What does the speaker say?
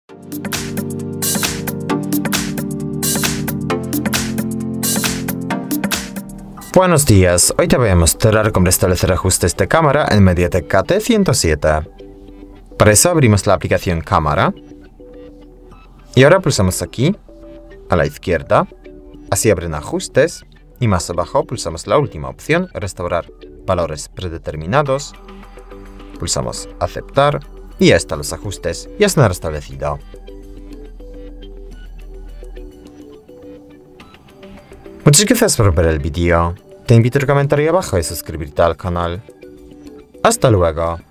Buenos días, hoy te voy a mostrar cómo restablecer ajustes de cámara en Mediatek GT107. Para eso abrimos la aplicación Cámara y ahora pulsamos aquí, a la izquierda, así abren ajustes y más abajo pulsamos la última opción, restaurar valores predeterminados, pulsamos aceptar y ya están los ajustes, ya están restablecidos. Muchas gracias por ver el vídeo. Te invito a comentar ahí abajo y suscribirte al canal. ¡Hasta luego!